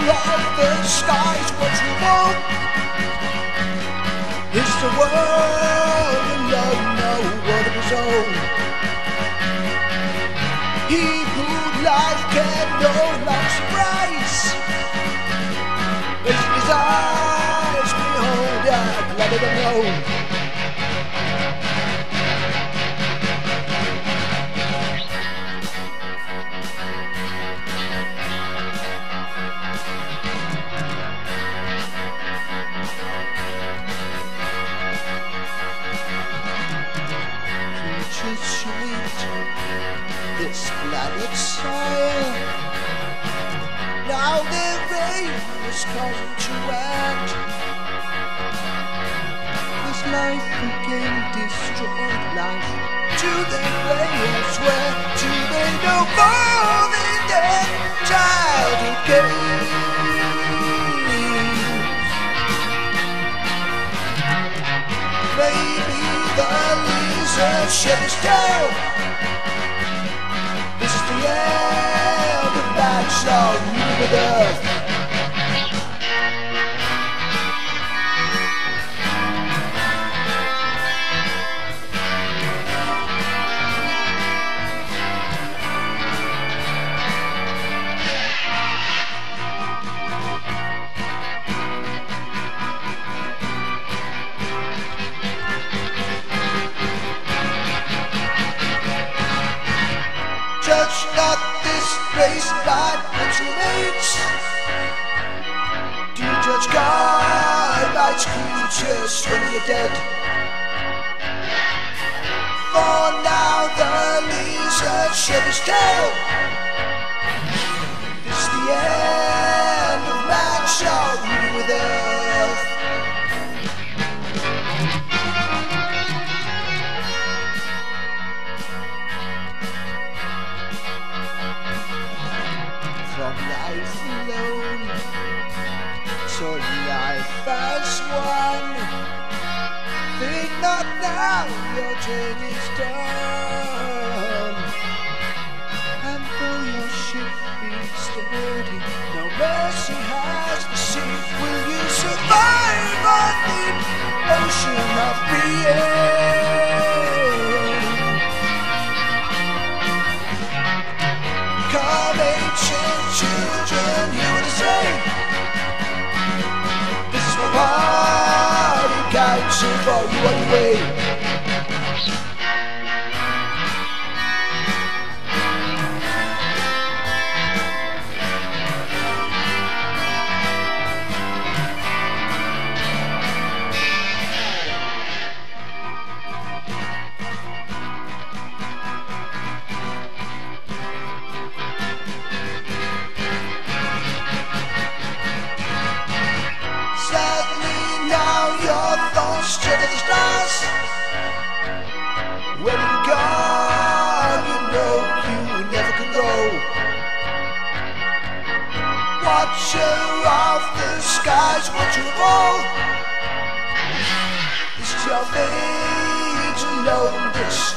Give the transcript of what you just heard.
of the skies, what you want is the world alone, know what of his own. He who life can know love's price, raising his eyes, behold, I've let it alone. This planet's soil, now their reign has come to end. As life again destroyed life, do they play elsewhere? Do they know more than their childhood games? Maybe the lizard shed his tail. This is the end of man shall rule with earth. Judge not this race by its remains. Do you judge God by its creatures when you're dead? For now the lizard shed his tail. This is the end of man shall rule with earth. From life alone to life as one. Think not now your journey's done. And though your ship be sturdy, no mercy has the sea. Will you survive on the ocean of being? Come ancient children, hear what I say. This is my party council for you on your way. Sadly now your thoughts turn to the stars. When you're gone, you know you never can go. Watcher of the skies, watcher of all. This is your fate alone, this